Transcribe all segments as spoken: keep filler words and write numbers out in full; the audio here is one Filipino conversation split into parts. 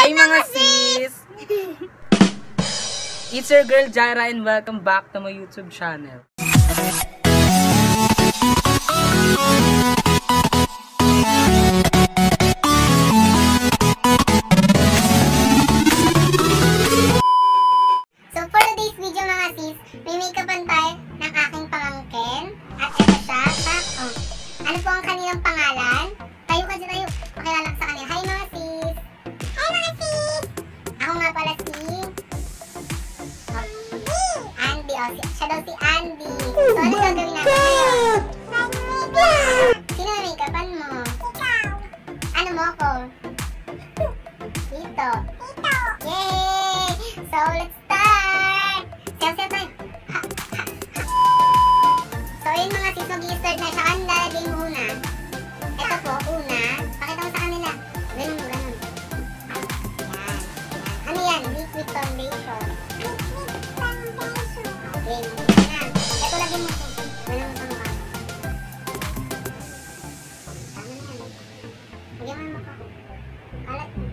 Hi mga sis! It's your girl Jaira and welcome back to my YouTube channel. So for today's video mga sis, may make-upan tayo ng aking pamangkin. At ito siya, ha? Oh. Ano po ang kanilang pangalan? Tayo kasi tayo, pakilala ko sa kanila. Hi mga sis! Hi mga sis! Ako nga pala si... Andy. Oh, si, siya daw si Andy. So ano gagawin natin ngayon? Sino na make-upan mo? Ikaw. Ano mo ako? Tito. Tito. Yay! So let's start! Sayo-sayo tayo. Ha, ha, ha. So yun mga sis, mag-i-start na siya. Ano lalagay mo una? Ito po, una. Pakita mo sa kanila. Ganun mo, ganun. Yan, yan. Ano yan? Liquid foundation. Liquid foundation. Okay, mag-i-start na. Ito lagay mo ito. Ganun mo sa mukha. Tama na yan. Lagyan mo yung mukha. Kalat mo.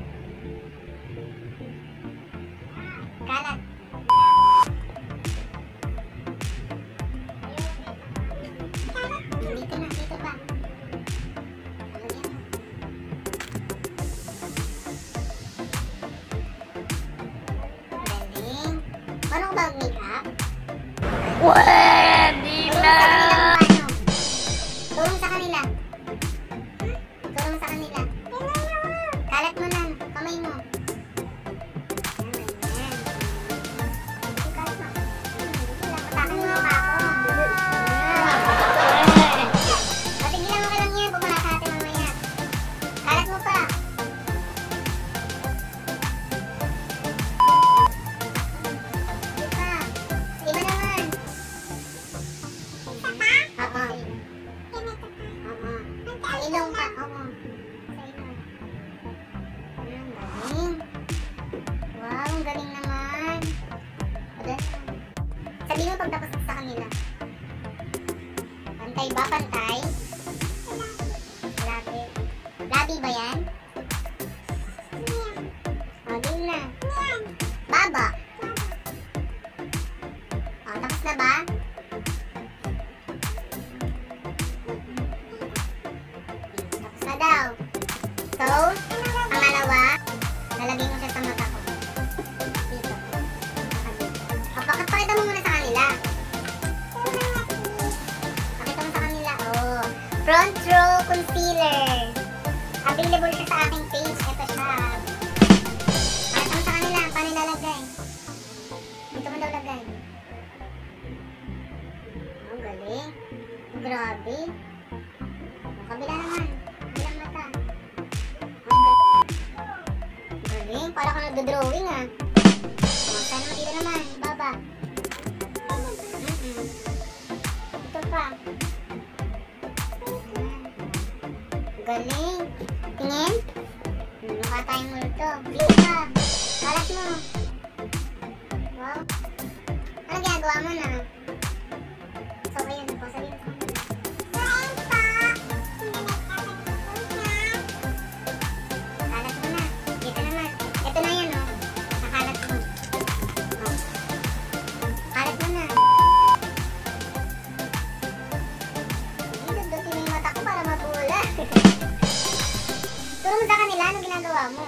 Kalat. Dito na, dito pa. Lagyan mo. Galing. Paano ko ba mag-makeup? Pwede na! Turong sa kanila. Turong sa kanila. Kalat mo na. Kamay mo. Ilong pa, oo. Sa ilong. Ang galing. Wow, ang galing naman. Sabihin mo pagtapos sa kanila. Pantay ba? Pantay? Labi. Labi ba yan? O, din na. Baba. O, tapos na ba? Na daw. So, pangalawa, lalagay mo siya sa mata ko. Dito. Pakita mo muna sa kanila. Pakita mo sa kanila. Oh. Front row concealer. Available siya sa aking page. Ito siya. Pakita mo sa kanila. Paano ilalagay? Dito mo daw lagay. Ang galing. Grabe. Ang kabila naman. Bilang mata. Galing, para ka nagdo-drawing ah. O, sana naman dito naman, baba. Mm-mm. Ito pa. Galing. Tingin. Mukha tayong multo. Please ka. Kalat mo. Wow. Ano ginagawa mo na? So, ayun po. Sabihin ko. Ito na yan, oh. Nakalat mo. Oh. Kalat mo na. Sige, dudutin mo yung mata ko para mabula. Turo mo sa kanila, anong ginagawa mo?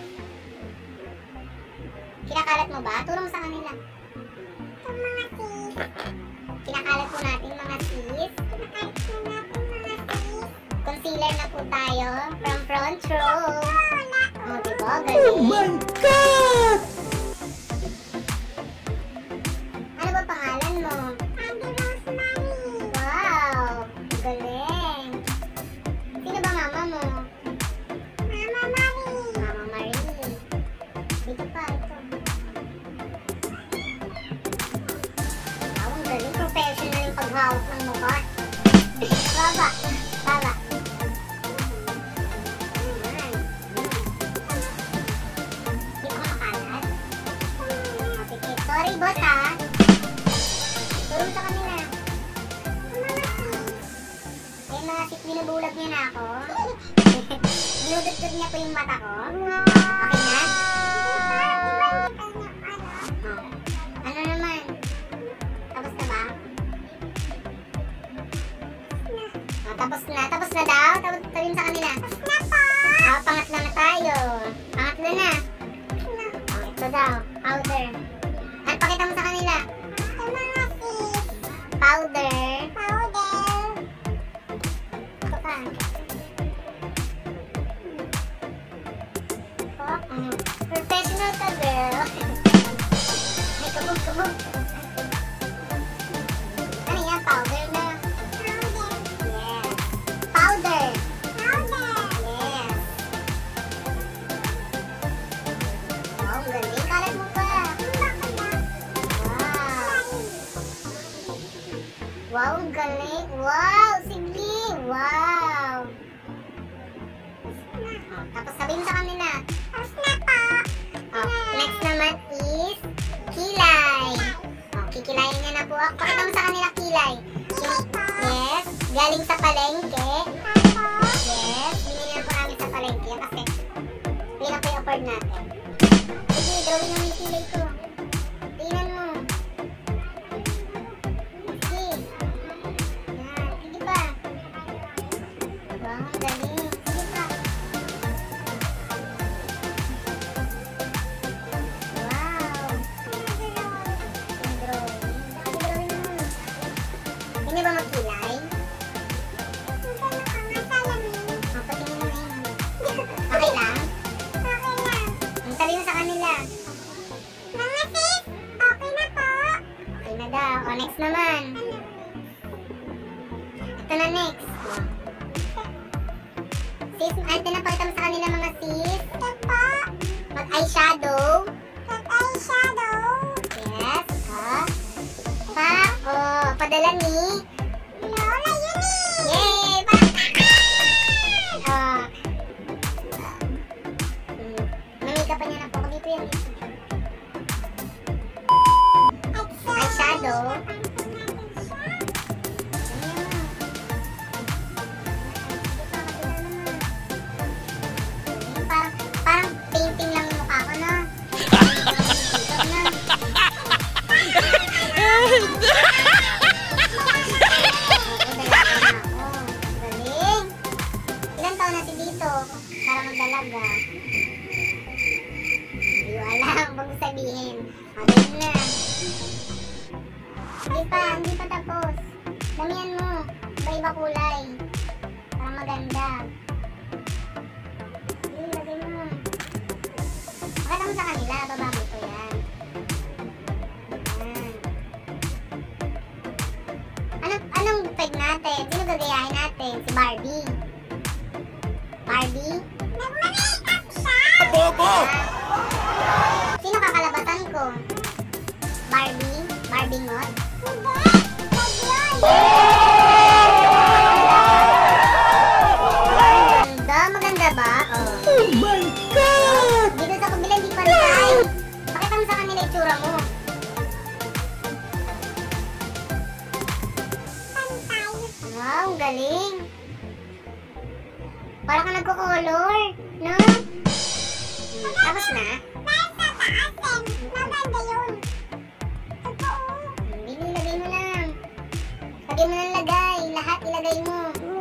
Kinakalat mo ba? Turo mo sa kanila. Ito mga sis. Kinakalat po natin mga sis. Kinakalat po natin mga sis. Concealer na po tayo from front row. Oh, diba? Galing. Oh my God! Ano ba pangalan mo? Andy Rosemary. Wow! Galing. Sino ba mama mo? Mama Marie. Mama Marie. Dito pa, ito. Wow, ang galing. Professional yung paghawak ng mukha. Baba. Baba. Sorry, boss, ha? Turo sa kanila. Ayun, mga sis, binubulag niya na ako. Binudot-dot niya po yung mata ko. Okay na? Mm. Professional ka, girl. May kabog-kabog. Ano yan? Powder na? Powder. Yes. Powder. Powder. Yes. Wow, galing. Kalat mo pa. Wow. Wow, galing. Wow, sige. Wow. Tapos sabihin sa kanila. Tapos na po. Oh, next naman is kilay. Oh, kikilayin niya na po ako. Pakita mo sa kanila kilay. Yes. Galing sa palengke. Yes. Binili na po namin sa palengke kasi hindi na po i-afford natin. Sige, drawing namin yung kilay ko. Tingnan mo. Sige. Yan. Sige pa. Wow, galing. Sige pa. Hindi ba magkilay? Oh, patingin mo yun. Okay lang? Okay lang. Ang sabi mo sa kanila. Mga sis, okay na po. Okay na daw. O, next naman. Ito na next. Sis, ante na pakita mo sa kanila mga sis. Ito po. Mag-eyeshadow. Mag-eyeshadow. Yes. O. Pa, o, padala ni Lola Yuni. Yay! Pa! Ah! Hmm. Mamika pa niya na po. Dito yan. Eyeshadow. Parang, parang painting lang yung mukha ko, no? Ilan taon na si dito para magdalaga? Hindi ko alam. Huwag mo sabihin. O, ganyan na. Hindi pa. Hindi pa tapos. Damihan mo. Iba-iba kulay. Para maganda. Sige, lagay mo. Pakita mo sa kanila. Baba mo ito yan. Yan. Anong, anong peg natin? Sino gagayahin natin? Si Barbie. Barbie? Nag-make-up siya! Bobo! Sino kakalabasan ko? Barbie? Barbie Ngot? Hindi! Maganda! Maganda ba? Oh. Oh my God! Dito sa kabila, di pantay. Pakita mo sa kanila itsura mo. Pantay. Wow, galing. Parang ka nagko-color, no? Hmm, tapos na? Nasa taas eh. Maganda yun. Totoo. Hindi, nilagay mo lang. Lagay mo lang lagay. Lahat ilagay mo.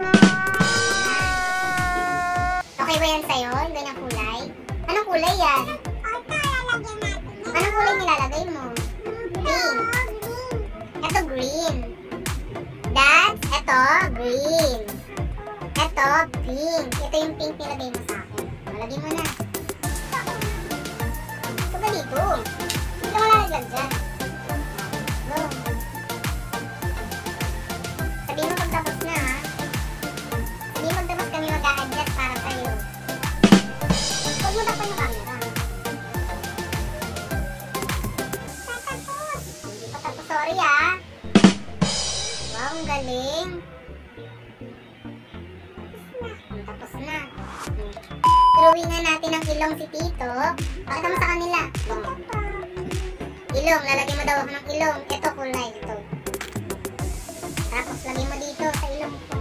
Okay ba yan sa'yo? Ganyang kulay? Anong kulay yan? Ito, lalagyan natin. Anong kulay nilalagay mo? Green. Ito, green. That's, ito, green. Ito, pink. Ito yung pink nilagay mo sa akin. Malagay mo na. Ito ba dito? Hindi ka malalaglag dyan. Go. Sabihin mo pagtapos na, ha? Sabihin mo pagtapos kami mag-a-adjust para sa'yo. Huwag mo takpan yung camera. Patapos. Hindi pa tapos. Sorry, ha? Wow, ang galing. Tapos na. Drawing na natin ang ilong si Tito. Pakita mo sa kanila. Ilong. Lalagyan mo daw ako ng ilong. Ito kulay. Ito. Tapos lagyan mo dito sa ilong ko.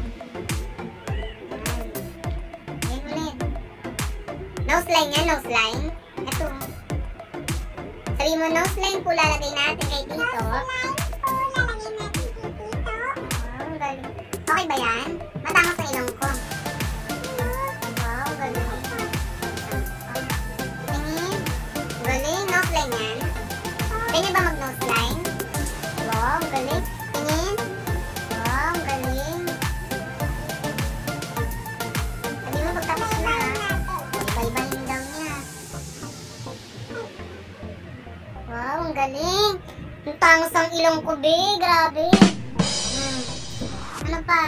Ayan ulit. Nose line yan. Nose line. Ito. Sabi mo nose line po lalagay natin kay Tito. Nose line po lalagay natin kay Tito. Oh, galing. Okay ba yan? Matangos ang ilong ko. Galing, nose line yan. Ganyan ba mag-nose line? Wow, galing. Tingin. Wow, galing. Sabi mo pagtapos na. Iba-iba yung daw niya. galing. Ang tangos ang ilong ko, be. Grabe. Hmm. Ano pa?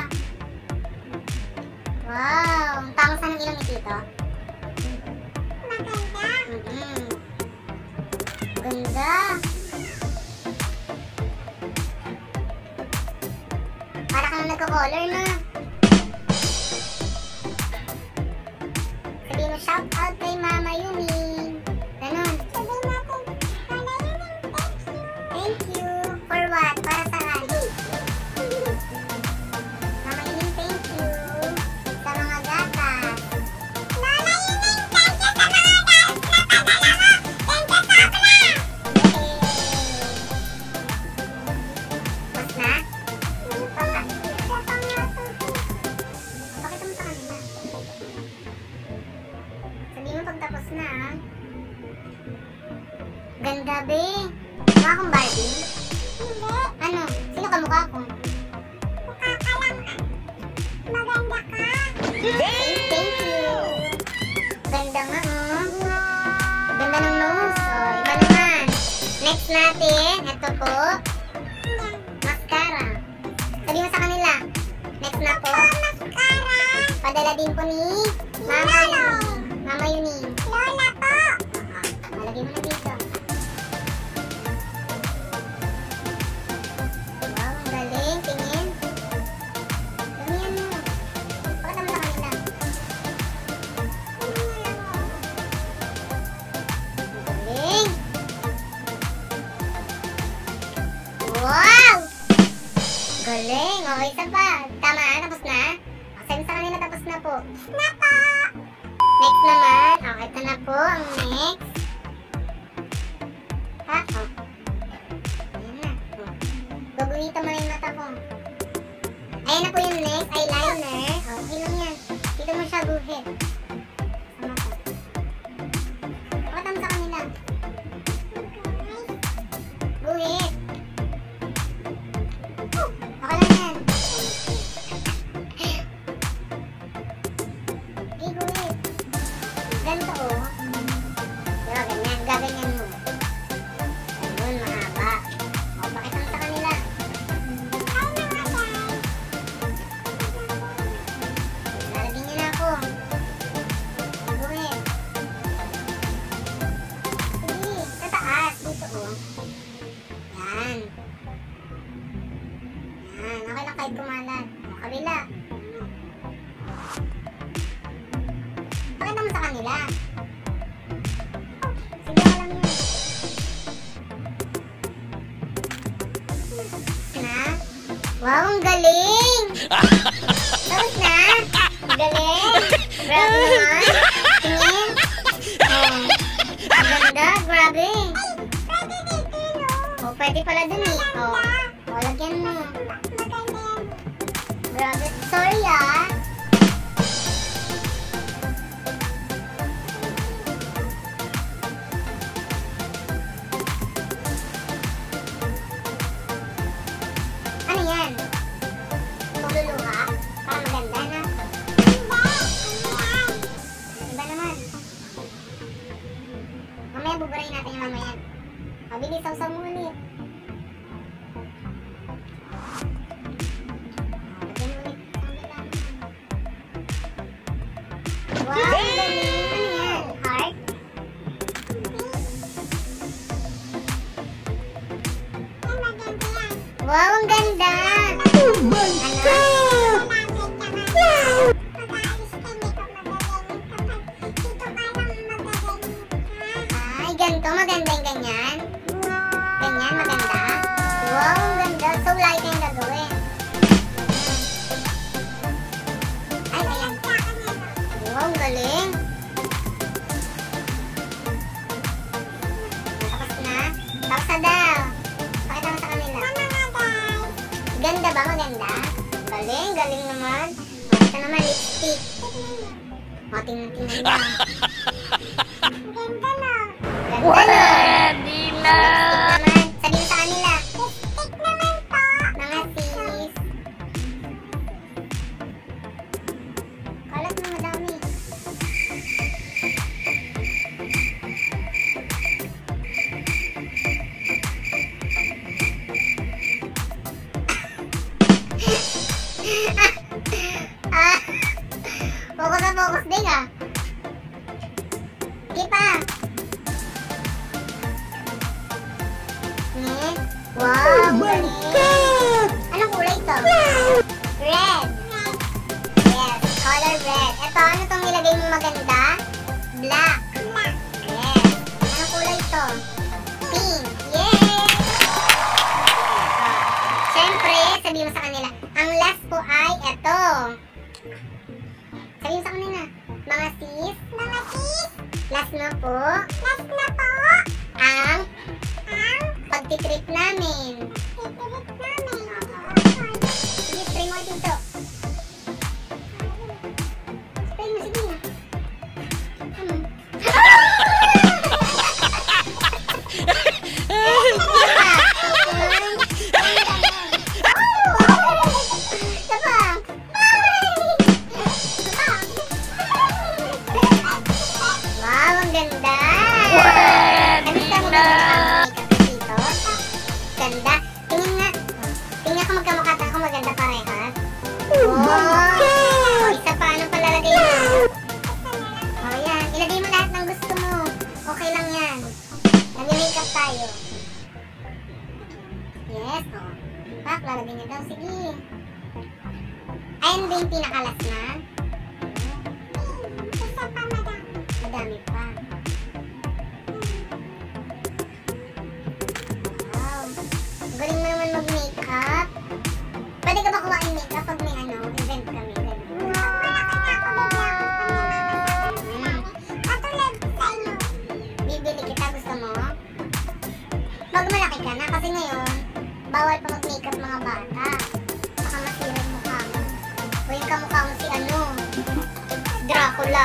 Wow. Ang tangos ng ilong ni Tito. Maganda. Mm-hmm. Ganda. Para kang nagko-color na. Sabihin mo, shout out kay Mama Yumi. Ganon. Sabihin natin, Mama Yumi, thank you. For what? Para saan? Mama Yumi, thank you. Sa mga gatas. Mama Yumi, thank you sa mga gatas. Napadala mo. Thank you, Sakla. Okay. Tapos na? Pakita mo sa kanila. Sabihin mo pagtapos na, ah. Ganda, be. Mukha akong Barbie? Hindi. Ano? Sino ka mukha ko? Mukha ka lang. Maganda ka. Thank, thank you. Ganda nga, oh. Ganda ng nose. Oh, iba naman. Next natin, ito po. Mascara. Sabihin mo sa kanila. Next na po. Mascara. Padala din po ni Mama Yuni. Mama Yuni. Lola po. Malagay mo na dito. Wow, ang galing. Tingin. Damihan mo. Pakita mo sa kanila. Ang galing. Wow! Galing! O, isa pa. Tama, tapos na? Sabi sa kanila, tapos na po. Na po! Next naman. O, ito na po ang next. Ha? O. Ayan na. O. Guguhitan mo na yung mata ko. Ayan na po yung next. Eyeliner. O, okay lang yan. Dito mo siya guhit. Sa mata. Pakita mo sa kanila. Guhit. Okay lang yan. Iguhit. Ganito, oh. Diba, ganyan. Gaganyan mo. Ganun, mahaba. O, pakita mo sa kanila. Lalagyan niyo na ako. Iguhit. Sige, sa taas. Dito, oh. Yan. Yan, okay lang kahit kumalat. O, kabila. Pakita mo sa kanila. Sige, alam yun. Na? Wow, ang galing! Tapos na? Ang galing! Grabe naman. Tingin. Oh, ang ganda, grabe. Oh, pwede pala dun eh. Oh, oh, lagyan mo. Grabe. Sorry ah. Ano yan? Tululuha? Para maganda na? Iba naman. Mamaya buburahin natin yung mamaya. Mabilis, sausaw mo ulit. Wow, ang galing. Ano yan? Heart? Wow, ang ganda. Oh my God! Ay, ganito. Maganda yung ganyan. Ganyan, maganda. Wow, ang ganda. So, light yung gagawin. Ay, ayan. Wow, ang galing. Tapos na. Tapos na daw. Pakita mo sa kanila. Ganda ba? Maganda? Galing, galing naman. Ito naman, lipstick. O, tingnan-tingnan mo. Ganda na. Ganda na. Pwede na! Lipstick naman. Sabihin sa kanila. Lipstick naman po. Mga sis. Kalat mo madami. Wow, oh my God! Anong kulay ito? Red. Yes, color red. Ito, ano itong nilagay mong maganda? Black. Yes. Anong kulay ito? Pink. Yay! Siyempre, sabihin mo sa kanila, ang last po ay ito. Sabihin mo sa kanila, mga sis. Mga sis. Last na po. Last na po. Ang ang pagtitrip namin. Pagtitrip namin. Sige, spray mo dito. Spray mo, sige na. Ano? Wow, ang ganda! Ganda mo ba ang makeup dito? Ganda. Tingin nga. Tingnan ko magkamukha ako maganda parehas. Oh my God! Oh, isa pa. Anong palalagay mo? Oh, yan. Ilagay mo lahat ng gusto mo. Okay lang yan. Nag-makeup tayo. Yes, oh. Pak, lalagay niya daw. Sige. Ayun ba yung pinakalas na? Isa pa, madami. Madami pa. Wow. Galing mo naman mag-makeup. Pwede ka ba kumain makeup pag may ano, event kami? Katulad sa inyo. Bibili kita, gusto mo? Pag malaki ka na, kasi ngayon, bawal pa mag-makeup mga bata. Baka masira yung mukha mo. O yung kamukha mo si ano, Dracula.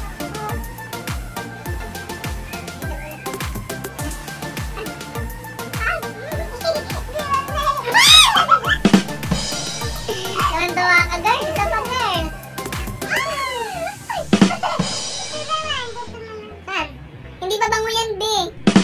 Naman-tawa ka, guys. Isa pa, guys. Saan? Hindi pa bango yan, B.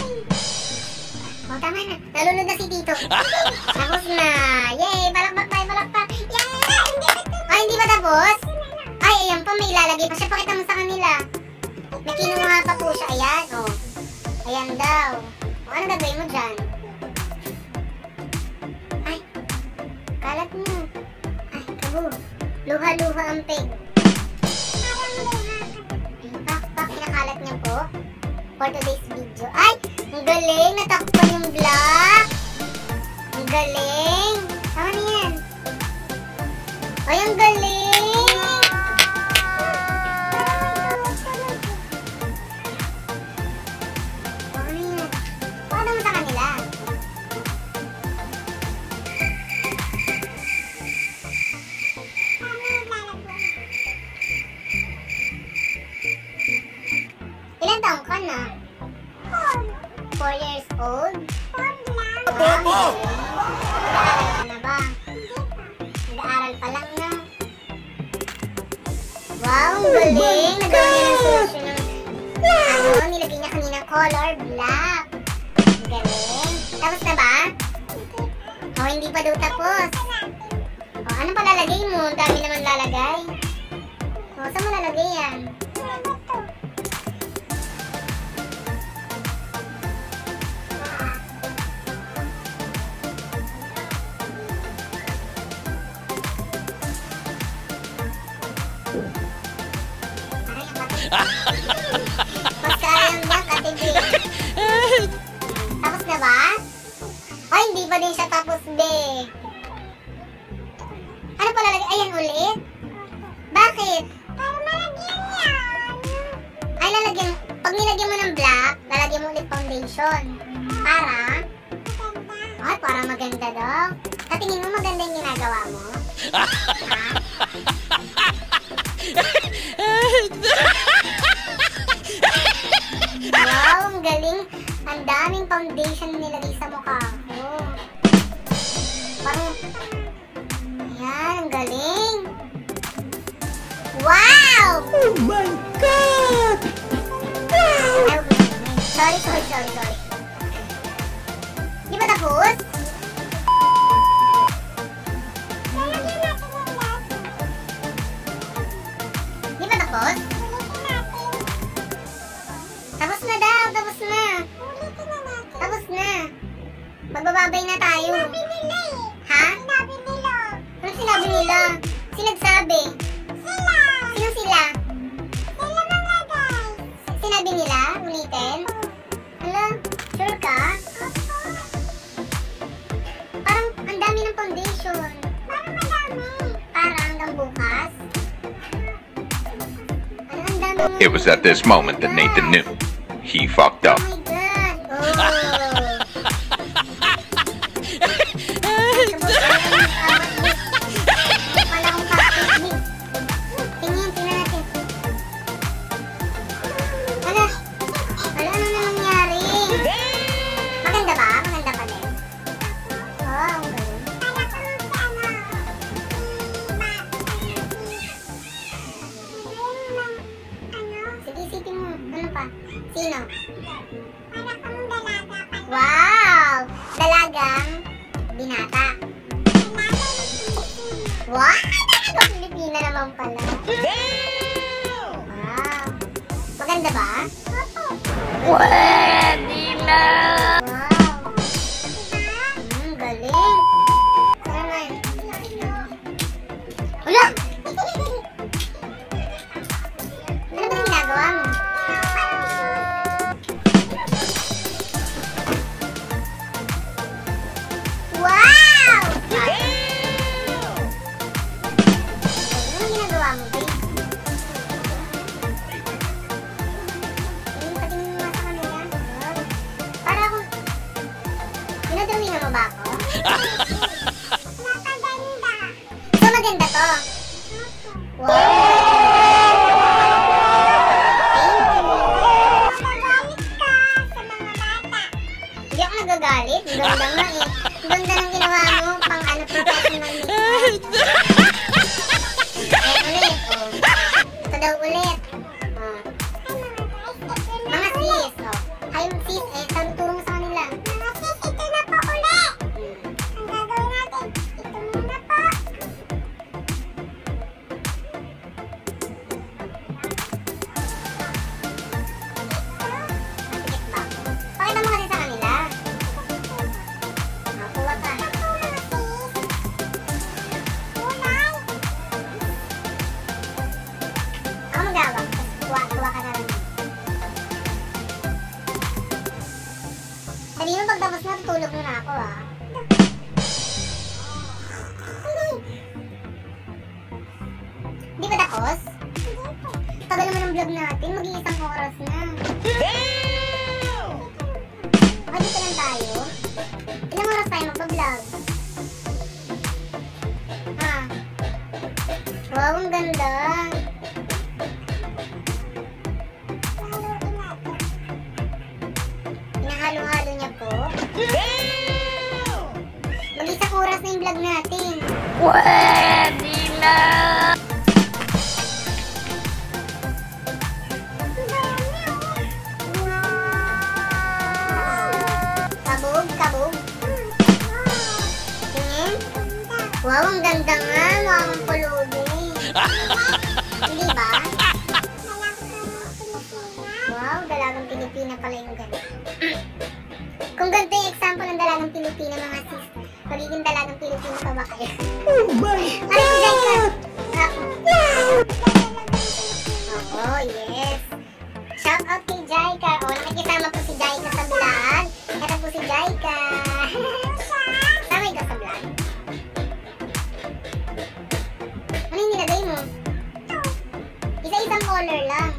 O, tama na. Nalunod na si Tito. Tapos na. Yay! Balakbak tayo, balakbak. Yay! Ay, hindi ba tapos? Ay, ayan pa. May ilalagay pa siya. Pakita mo sa kanila. May kinuha pa po siya. Ayan, o. Ayan daw. O, ano gagawin mo dyan? Ay, kalat mo. Ay, kabo. Luha-luha ang peg. Pak, pak, pinakalat niya po. For today's video. Ay, ang galing. Natakpan yung black. Ang galing. Tama na yan. Ay, ang galing. Tama na yan. Paano mo sa kanila? Ilan taong ka na? Four years old? Bobo! Nag-aaral ka na ba? Nag-aaral pa lang na. Wow, ang galing! Nagawa niya ng solusyon ng ano, nilagay niya kanina color black. Ang galing. Tapos na ba? O, oh, hindi pa daw tapos. O, oh, ano pa lalagay mo? Ang dami naman lalagay. O, oh, saan mo lalagay yan? Magkayang ba, Ate B? Tapos na ba? Ay, hindi pa din siya tapos, B. Ano pa lalagay? Ayan ulit? Bakit? Para malagyan yan. Ay, lalagyan. Pag nilagyan mo ng black, lalagyan mo ulit foundation. Para? Ay, para maganda daw. Katingin mo maganda yung ginagawa mo? Ha? Wow, ang galing. Ang daming foundation nilagay sa mukha ko. Parang, ayan, ang galing. Wow! Oh my God! Ay, sorry, sorry, sorry, sorry. Di ba tapos? Di ba tapos? Tapos na daw, tapos na. Tapos na. Magbababay na tayo. Sinabi nila eh. Ha? Sinabi nila. Ano sinabi nila? Sino nagsabi? Sila. Sino sila? Sila mga guys. Sinabi nila? Ulitin? Hala, sure ka? Parang ang dami ng foundation. Parang madami. Parang hanggang bukas. Ano ang dami mo? It was at this moment that Nathan knew he fucked up. Oh my God. Oh. Tingin, tingnan natin. Hala, hala, ano na nangyari? Maganda ba? Maganda pa din. Oh, ang galing. Sige, isipin mo. Ano pa? Sino? Wow! Dalagang binata. Wow! Dalagang Pilipina naman pala. Wow! Maganda ba? Pwede na! Wow! Hmm, galing. Naman. Wala! Ano ba ginagawa mo? Wow! Ano ginagawa mo, babe? Ayun, patingin mo nga sa kanila. Wow. Para akong... Dinodrawing mo ba ako? Napaganda. So, maganda to? Wow! Hindi ako nagagalit. Ang ganda nga eh. Ang ganda ng ginawa mo. Pang ano, professional makeup. Eh, ulit. Oh. Ito daw ulit. Oh. Mga sis. Oh. Hi, sis. Eh, turo mo sa kanila. Mga sis, ito na po ulit. Ang gagawin natin. Ito muna po. Pakita mo kasi sa kanila. Makuha ka. Ako magawa. Kuha ka na lang. Sabi mo pagtapos na, tutulog muna ako ah. Hindi ba tapos? Tagal naman ang vlog natin. Mag-iisang oras na. Baka dito lang tayo. Ilang oras tayo magpa-vlog? Ha? Wow, ang ganda. Pinahalo-halo niya po. Mag-isang oras na yung vlog natin. Pwede na! Kabog, kabog. Tingin. Wow, ang ganda nga. Mukha mong pulubi. Hindi ba? Wow, dalagang Pilipina pala yung ganda. Kung ganito yung example ng dalagang Pilipina, mga sis, magiging dalagang Pilipina pa ba kayo? Oh my Ay, si Jaika! God! Oo, yes. Shout out kay Jaika. O, nakikisama po si Jaika sa vlog. Ito po si Jaika. Samay ka sa vlog. Ano yung nilagay mo? Isa-isang color lang.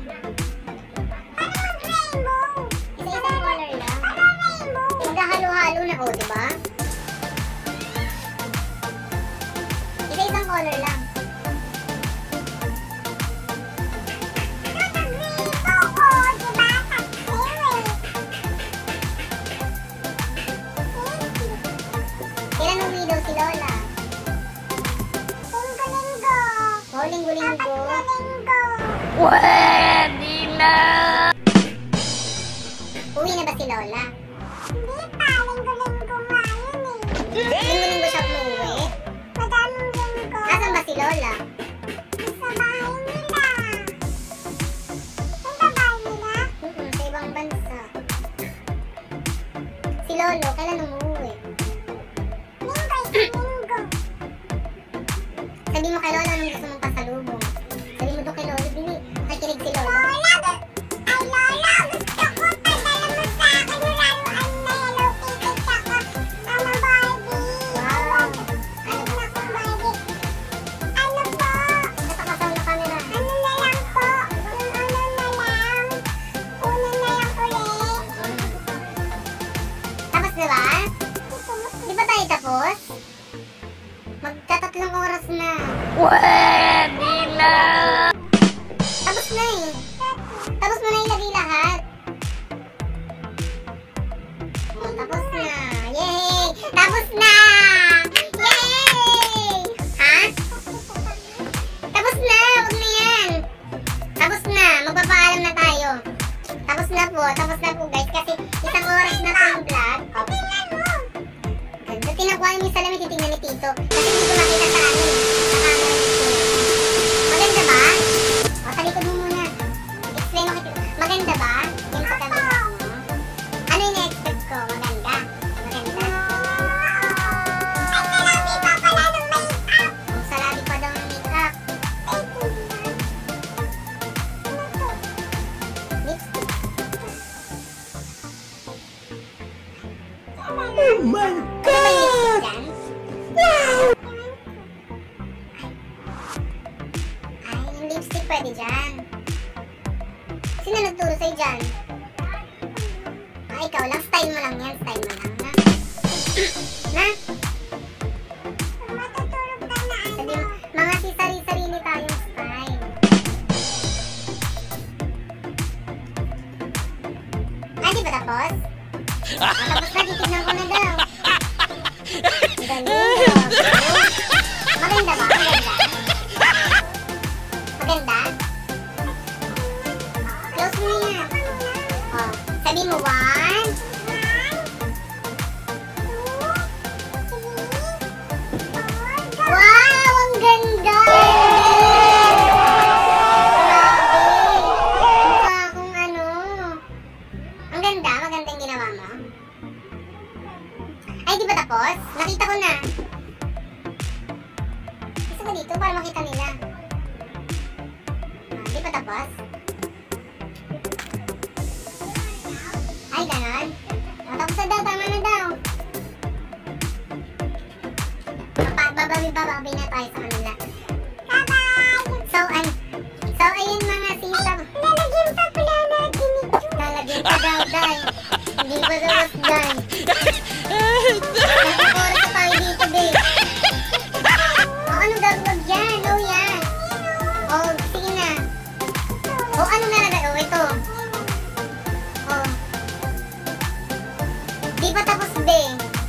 Isa-isang color lang. Maghahalo-halo na, o, diba? Isa-isang color lang. Kailan umilaw si Lola? Linggo-linggo. Oh, linggo-linggo. Pwede na! Uwi na ba si Lola? Hindi pa, linggo-linggo nga yun eh. Linggo-linggo siya umuwi? Madaming linggo. Nasaan ba si Lola? Sa bahay nila. Sa bahay nila? Hmm, sa ibang bansa. Si Lolo, kailan umuwi? Sabi mo kay Lolo anong gusto mong pasalubong. Sabi mo doon kay Lolo, bili. Nakikinig si Lolo. Lola, ay Lola, gusto ko padala mo sa akin yung laruan na Hello Kitty tsaka Mama Barbie. Wow. Ano ba akong Barbie? Ano po? Nakakasama na camera. Ano na lang po? Yung ano na lang? Una na lang ulit. Tapos diba? Gusto mo Di ba tayo tapos? Magkatatlong oras na. Pwede na! Tapos na eh. Tapos mo na ilagay lahat. Oh, tapos na. Yay! Tapos na! Yay! Ha? Tapos na! Huwag na yan. Tapos na. Magpapaalam na tayo. Tapos na po. Tapos na po guys. Kasi isang oras na po yung vlog. tingnan mo? Ganda. Tinakuha yung salamin. Titignan ni Tito. Kasi hindi ko makita sa amin. Sa camera ni Tito. Maganda ba? O, sa likod mo muna. Explain mo kay Tito. Maganda ba? Yung pagkabita mo? Ano yung na-expect ko? Maganda? Maganda? Ay, nalabi pa pala ng make-up. Ang salabi pa daw ng makeup. Ay, tingnan. Ano to? Lipstick. Oh my Ano ba yung lipstick dyan? Ay, yung lipstick pwede dyan. Sino nagturo sa'yo dyan? Ah, ikaw lang. Style mo lang yan. Style mo lang. Na? Na? Matutulog ka na, Sabi ano? mo, mga si sarili-sarili tayong style. Ah, di ba tapos? Ah, tapos na, titignan ko na daw. Galing daw. Maganda ba? Maganda? Maganda? Close mo na yan. Oh, sabi mo, one. Wow! Ang ganda! Grabe! Mukha akong ano. Ang ganda? Maganda yung ginawa mo? Ay, di ba tapos? Nakita ko na. Gusto ko dito para makita nila. Ah, di ba tapos? Ay, ganon? Ah, tapos na daw. Tama na daw. Bababi-bababi na tayo sa kanila. Bye-bye! So, an so, ayun mga sita. Lalagyan pa pala natin ito. Lalagyan pa daw, day. Hindi pa tapos, day. Ilang oras na tayo dito, day. O, ano gagawag yan? Oh, yan. Oh, sige na. O, ano na na, oh, ito. Oh. Di pa tapos, day.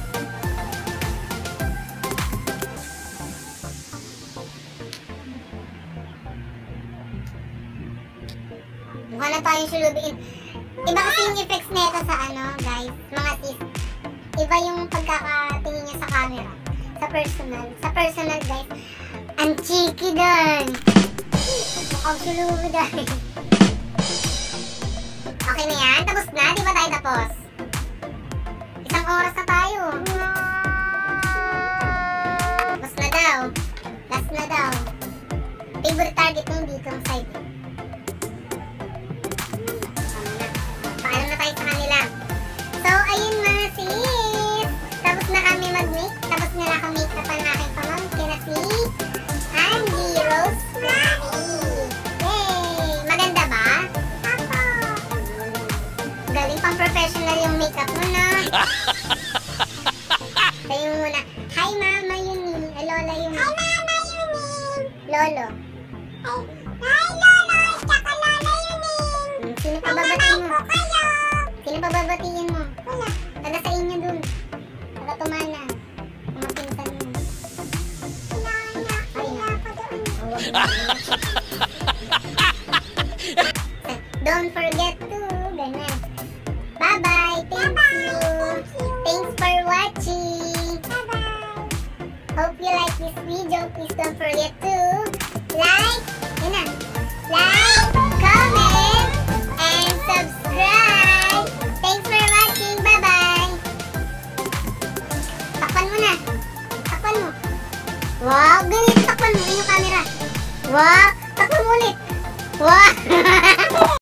Mukha na tayong sulubiin. Iba kasi yung effects nito sa ano, guys, mga sis. Iba yung pagkakatingin niya sa camera. Sa personal. Sa personal, guys. Ang cheeky doon. Mukhang sulubi doon. Okay na yan? Tapos na? Di ba tayo tapos? Isang oras na tayo. Tapos na daw. Last na daw. Favorite target mo dito ang side. Paalam na tayo sa kanila. So, ayun mga sis. Tapos na kami mag-make. Tapos na lang make-up ang aking pamangkin na si Andy Rose Marie. Yay! Maganda ba? Apo. Galing pang professional yung make-up mo, no? Sabi mo muna, hi Mama Yuni. Eh, Lola Yuni. Hi, Mama Yuning. Lolo. Ay, hi, Lolo. Tsaka Lola Yuning. Hmm, Sino pa Ay, babatiin nanay mo? ko kayo. Sino pa babatiin mo? Wala. Taga sa inyo dun. Taga Tumana. Mga pinsan mo. Wala na. Wala pa doon. Don't forget to, ganyan. Bye-bye. Thank you. Thanks for watching. Bye-bye. Hope you like this video. Please don't forget to like,